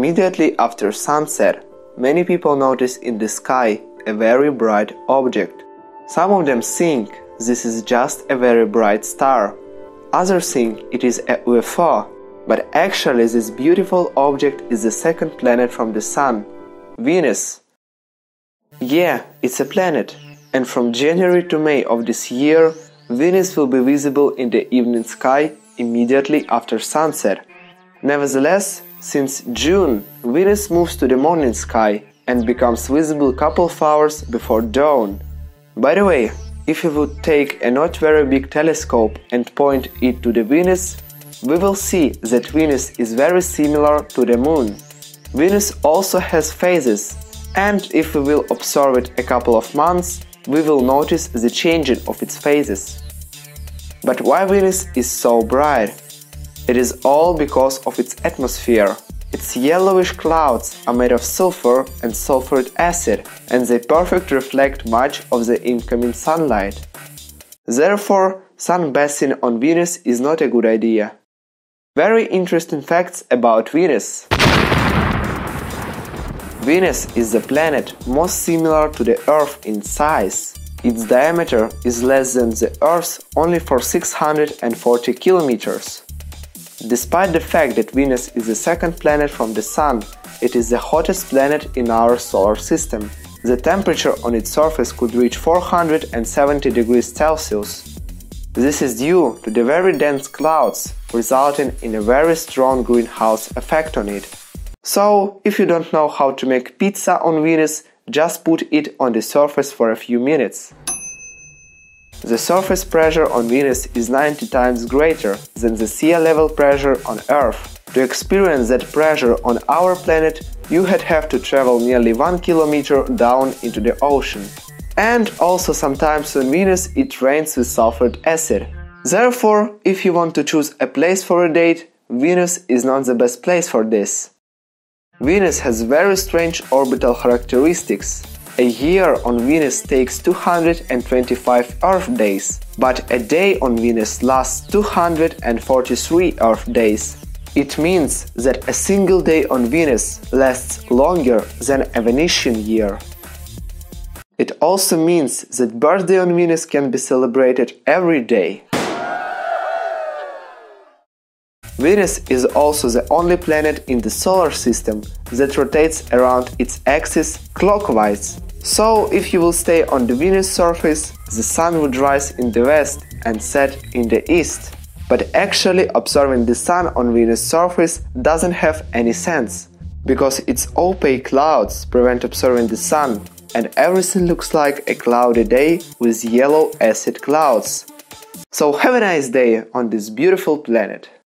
Immediately after sunset, many people notice in the sky a very bright object. Some of them think this is just a very bright star. Others think it is a UFO, but actually this beautiful object is the second planet from the Sun, Venus. Yeah, it's a planet, and from January to May of this year, Venus will be visible in the evening sky immediately after sunset. Nevertheless, since June, Venus moves to the morning sky and becomes visible a couple of hours before dawn. By the way, if we would take a not very big telescope and point it to the Venus, we will see that Venus is very similar to the Moon. Venus also has phases, and if we will observe it a couple of months, we will notice the changing of its phases. But why Venus is so bright? It is all because of its atmosphere. Its yellowish clouds are made of sulfur and sulfuric acid, and they perfectly reflect much of the incoming sunlight. Therefore, sunbathing on Venus is not a good idea. Very interesting facts about Venus. Venus is the planet most similar to the Earth in size. Its diameter is less than the Earth's only for 640 kilometers. Despite the fact that Venus is the second planet from the Sun, it is the hottest planet in our solar system. The temperature on its surface could reach 470 degrees Celsius. This is due to the very dense clouds, resulting in a very strong greenhouse effect on it. So, if you don't know how to make pizza on Venus, just put it on the surface for a few minutes. The surface pressure on Venus is 90 times greater than the sea level pressure on Earth. To experience that pressure on our planet, you would have to travel nearly 1 kilometer down into the ocean. And also sometimes on Venus it rains with sulfuric acid. Therefore, if you want to choose a place for a date, Venus is not the best place for this. Venus has very strange orbital characteristics. A year on Venus takes 225 Earth days, but a day on Venus lasts 243 Earth days. It means that a single day on Venus lasts longer than a Venetian year. It also means that birthday on Venus can be celebrated every day. Venus is also the only planet in the solar system that rotates around its axis clockwise. So, if you will stay on the Venus surface, the Sun would rise in the west and set in the east. But actually observing the Sun on Venus surface doesn't have any sense, because its opaque clouds prevent observing the Sun, and everything looks like a cloudy day with yellow acid clouds. So have a nice day on this beautiful planet.